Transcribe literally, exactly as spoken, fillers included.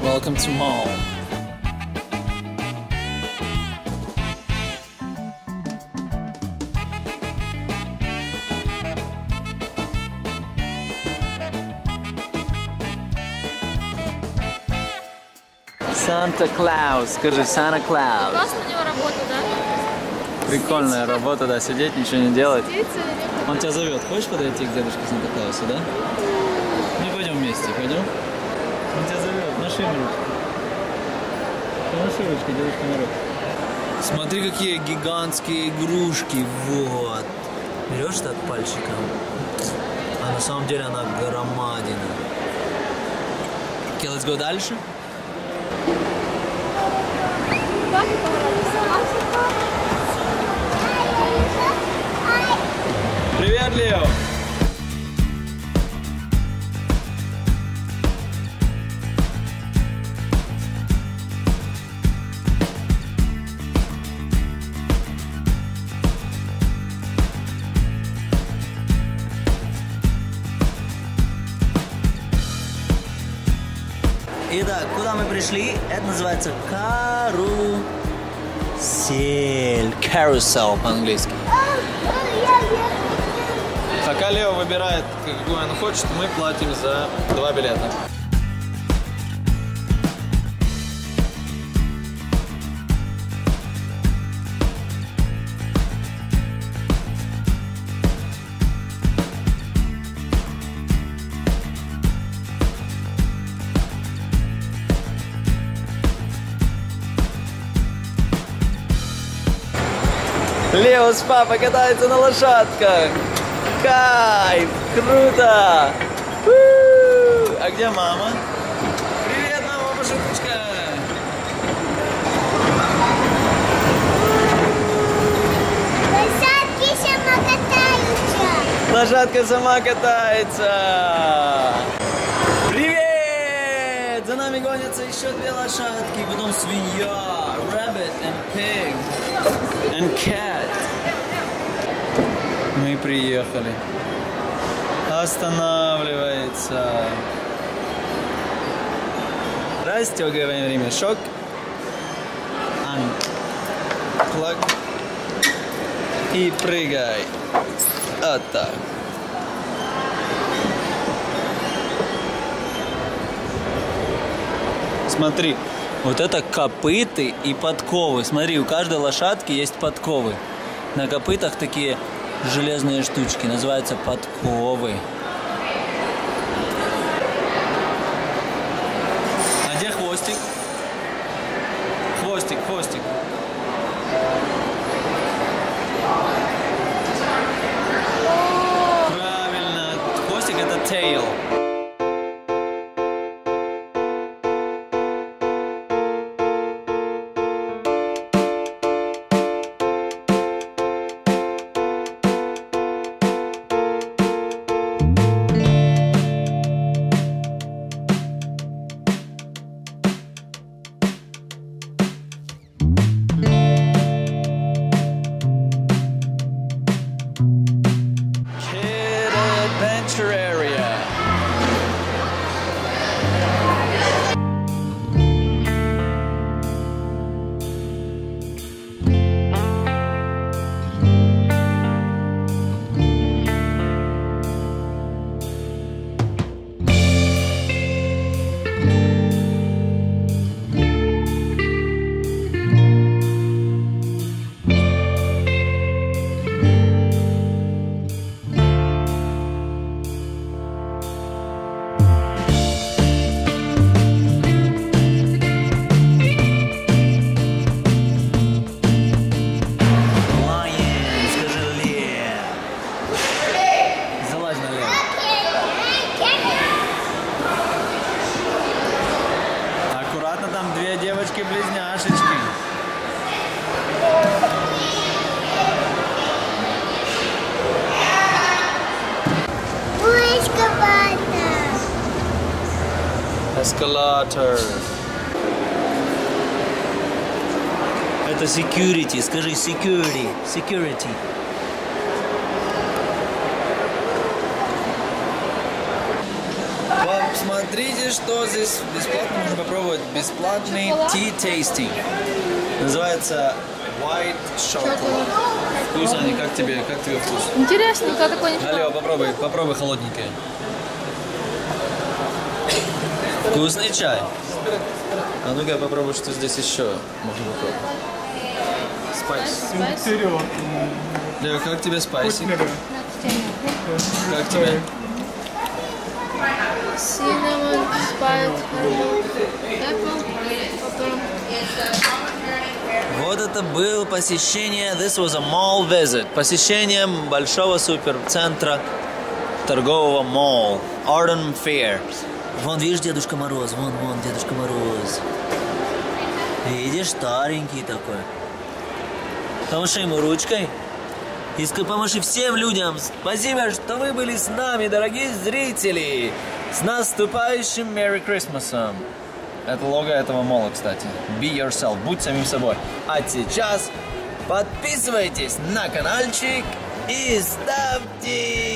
welcome to home. Санта Клаус, скажи, Санта Клаус. Классно у него работа, да? Прикольная работа, да, сидеть, ничего не делать. Сидеть, Он тебя зовет. Хочешь подойти к дедушке Санта Клаусу, да? Мы пойдем вместе, пойдем? Он тебя зовет. Маши ему ручку. Маши ручку, дедушка на руку. Смотри, какие гигантские игрушки. Вот. Берешь так пальчиком, а на самом деле она громадина. Okay, let's go дальше. Привет, Лео! Итак, куда мы пришли? Это называется карусель. Carousel по-английски. Пока Лео выбирает, какую он хочет, мы платим за два билета. Лео с папой катаются на лошадках. Кайф! Круто! У-у-у! А где мама? Привет, мама, машиночка! Лошадки сама катаются. Лошадка сама катается! Привет! За нами гонятся еще две лошадки, потом свинья, rabbit and pig and cat. Мы приехали. Останавливается. Расстегиваем ремешок. Unplug. И прыгай. Вот так. Смотри, вот это копыты и подковы. Смотри, у каждой лошадки есть подковы. На копытах такие железные штучки, называются подковы. А где хвостик? Хвостик, хвостик. Правильно, хвостик это tail. Девочки-близняшечки. Escalator. Это security. Скажи security. Security. Well, Смотрите, что здесь бесплатно можно попробовать. Бесплатный tea tasting. Называется White Chocolate. Вкус, они как тебе, как тебе вкус? Интересненько, такой не Алло, попробуй, попробуй холодненькое. Вкусный чай. А ну-ка попробуй, что здесь еще можно попробовать. Спайс. Лео, как тебе спайси? Как тебе? Cinnamon, spice, apple, Вот это было посещение, this was a mall visit. Посещение большого суперцентра торгового mall. Arden Fair. Вон, видишь, Дедушка Мороз, вон, вон, Дедушка Мороз. Видишь, старенький такой. Помаши ему ручкой. И помаши всем людям. Спасибо, что вы были с нами, дорогие зрители. С наступающим Merry Christmas. Это лого этого мола, кстати. Be yourself. Будь самим собой. А сейчас подписывайтесь на каналчик и ставьте